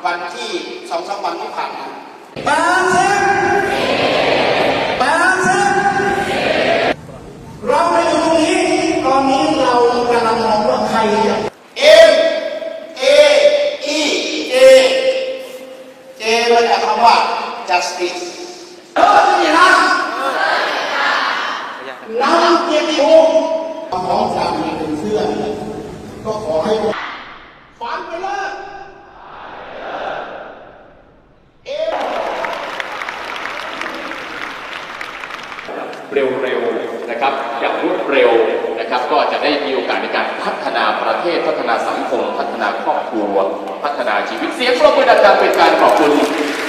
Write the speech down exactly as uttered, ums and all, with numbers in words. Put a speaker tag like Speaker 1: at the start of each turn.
Speaker 1: วันที่สองสามวันที่ผ่านมา
Speaker 2: แปดสิบแปดสิบเราไปอยู่ตรงนี้ตอนนี้เรากำลังมองว่าใคร
Speaker 1: เอ็มเออีเจเจมาจากคำว่า justice
Speaker 2: เออนี่นะนำเกียรติภูมิของสามีเป็นเสื้อก็ขอให้ฝันไปเลย
Speaker 3: เร็วๆนะครับอย่างรวดเร็วนะครับก็จะได้มีโอกาสในการพัฒนาประเทศพัฒนาสังคมพัฒนาครอบครัวพัฒนาชีวิตเสียงปรบมือดังๆเป็นการขอบคุณ